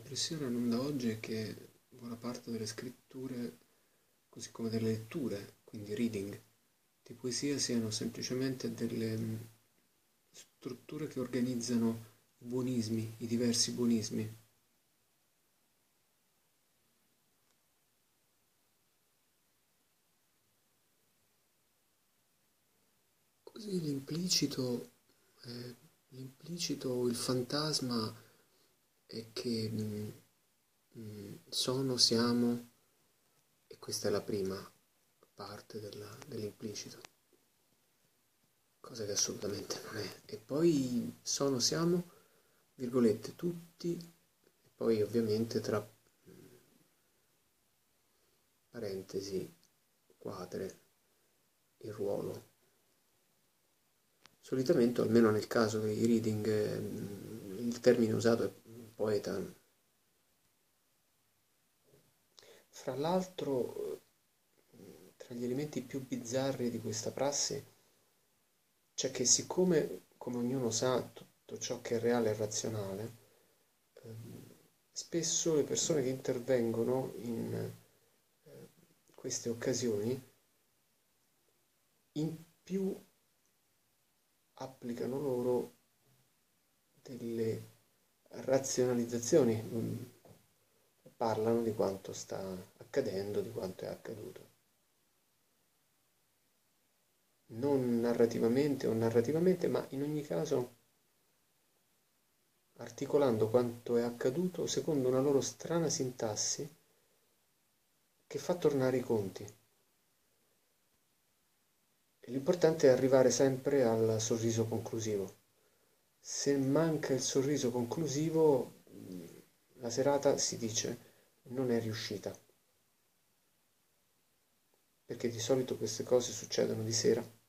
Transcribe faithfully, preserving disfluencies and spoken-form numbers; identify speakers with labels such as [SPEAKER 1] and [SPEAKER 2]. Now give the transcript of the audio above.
[SPEAKER 1] L'impressione non da oggi è che buona parte delle scritture, così come delle letture, quindi reading, di poesia siano semplicemente delle mm, strutture che organizzano i buonismi, i diversi buonismi. Così l'implicito, eh, l'implicito, il fantasma è che mm, mm, sono, siamo, e questa è la prima parte della- dell'implicito, cosa che assolutamente non è. E poi sono, siamo, virgolette, tutti, e poi ovviamente tra mm, parentesi, quadre, il ruolo. Solitamente, o almeno nel caso dei reading, eh, il termine usato è poeta. Fra l'altro, eh, tra gli elementi più bizzarri di questa prassi c'è che siccome, come ognuno sa, tutto ciò che è reale è razionale, ehm, spesso le persone che intervengono in eh, queste occasioni in più applicano loro delle razionalizzazioni, mm, parlano di quanto sta accadendo, di quanto è accaduto. Non narrativamente o narrativamente, ma in ogni caso articolando quanto è accaduto secondo una loro strana sintassi che fa tornare i conti. E l'importante è arrivare sempre al sorriso conclusivo. Se manca il sorriso conclusivo, la serata, si dice, non è riuscita, perché di solito queste cose succedono di sera